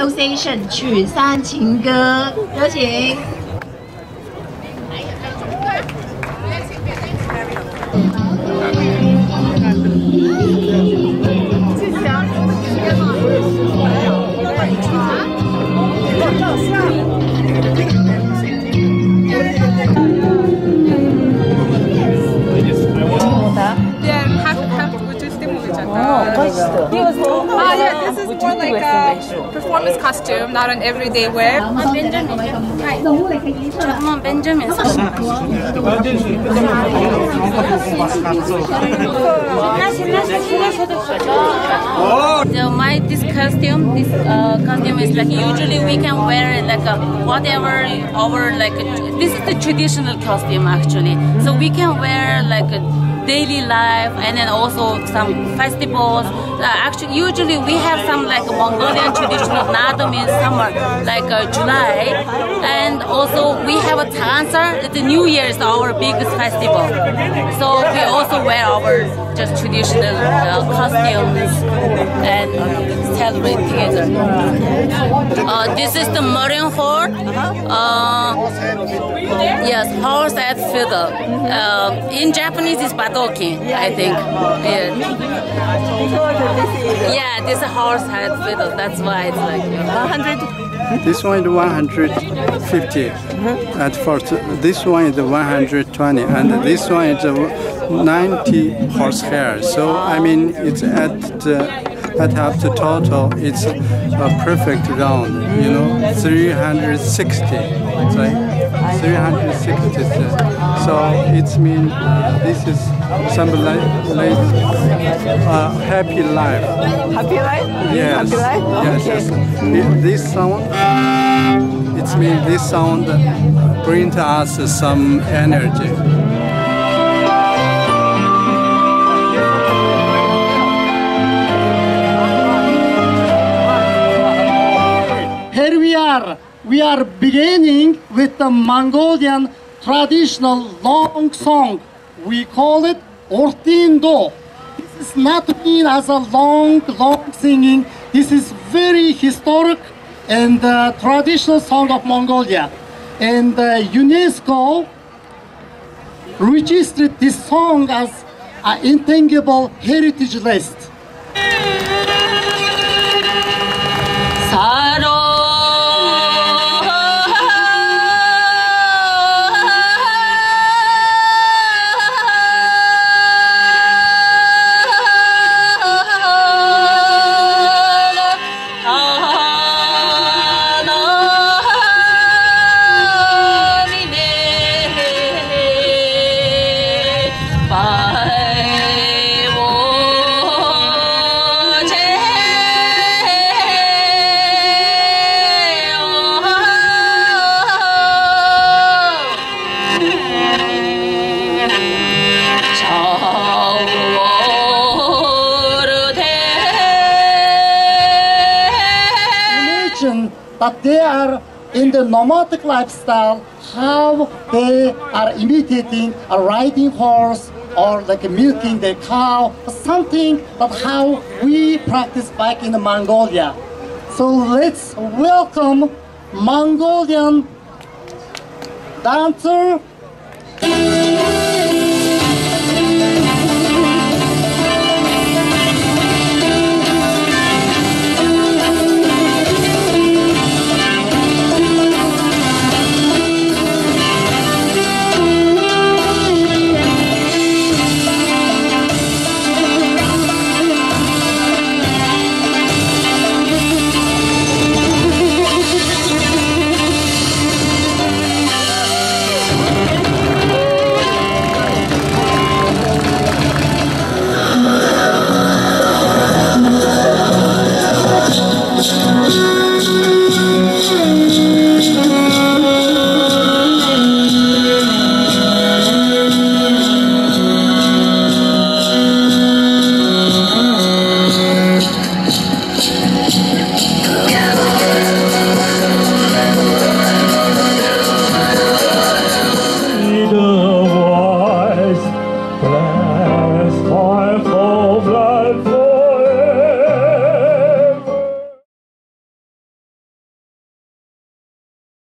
Association 曲山情歌，有请。 Yeah, this is more like a performance costume, not an everyday wear. Benjamin. So this costume is like usually we can wear it like whatever our this is the traditional costume actually. So we can wear like a daily life and then also some festivals. Actually, usually we have some like Mongolian traditional Nadam in summer, like July, and also we have a Tansar. The New Year is our biggest festival, so we also wear our just traditional costumes and celebrate together. This is the Marin Horde. Yes, horse at fiddle. In Japanese, it's Badoki, I think. Yeah, this is horse head fiddle. That's why it's like 100. This one is 150 at first. This one is 120, and this one is 90 horsehair. So I mean, it's at up the total, it's a perfect round. You know, 360. It's like 360. So it means this is something like happy life. Happy life? Yes. Happy life? Yes. Okay. Yes. This sound, it means this sound brings us some energy. Here we are beginning with the Mongolian traditional long song. We call it Ortindo. This is not mean as a long singing. This is very historic and traditional song of Mongolia. And UNESCO registered this song as an intangible heritage list. That they are in the nomadic lifestyle, how they are imitating a riding horse or like milking the cow, something that how we practice back in Mongolia. So let's welcome Mongolian dancer.